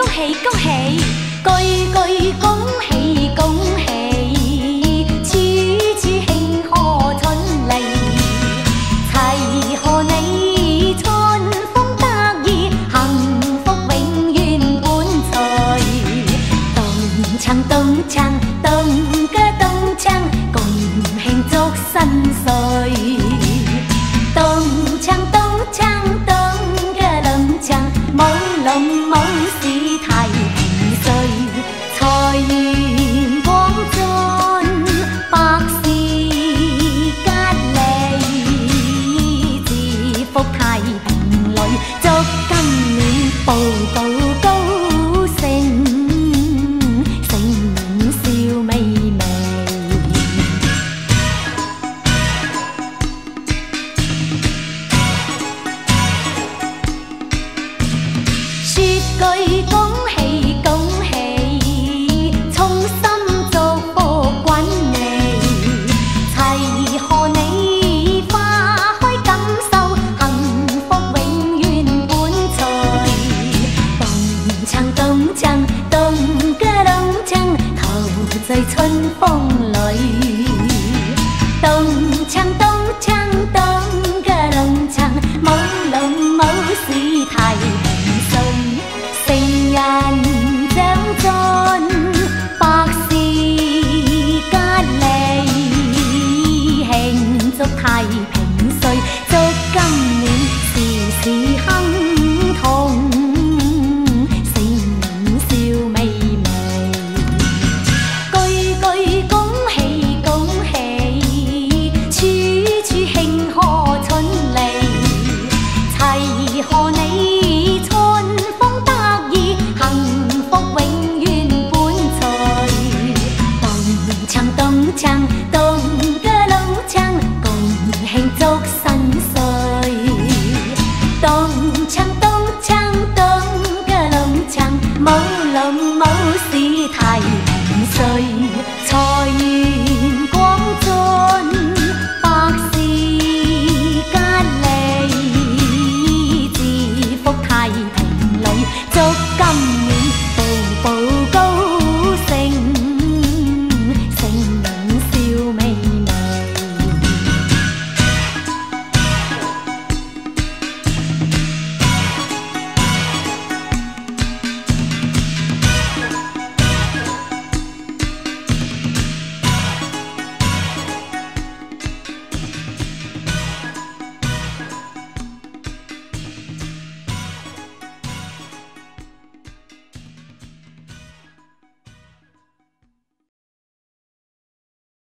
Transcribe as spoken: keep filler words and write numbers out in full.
恭喜恭喜，句句恭喜恭喜，處處慶賀春嚟，齊賀你春風得意，幸福永遠伴隨。咚鏘咚鏘咚嘅咚鏘，共慶祝新歲。咚鏘咚鏘咚嘅咚鏘，舞龍舞獅太平歲，財源廣進，百事吉利，致福太平裏，祝今年步步高升，盛年笑眯眯。說句恭喜恭喜，衷心祝福滾你，齊賀你花開錦繡，幸福永遠伴隨。咚鏘咚鏘咚嘅咚鏘，陶醉春風裏。咚鏘咚鏘咚嘅咚鏘，舞龍舞獅太平歲。成人長進，百事吉利，慶祝太平歲，祝今年事事亨通，盛年笑眯眯。句句恭喜恭喜，處處慶賀春嚟，齊賀你春風得意，幸福永遠伴隨。咚鏘咚鏘咚嘅咚鏘，共慶祝新歲。咚鏘咚鏘咚嘅咚鏘，舞龍舞獅太平歲。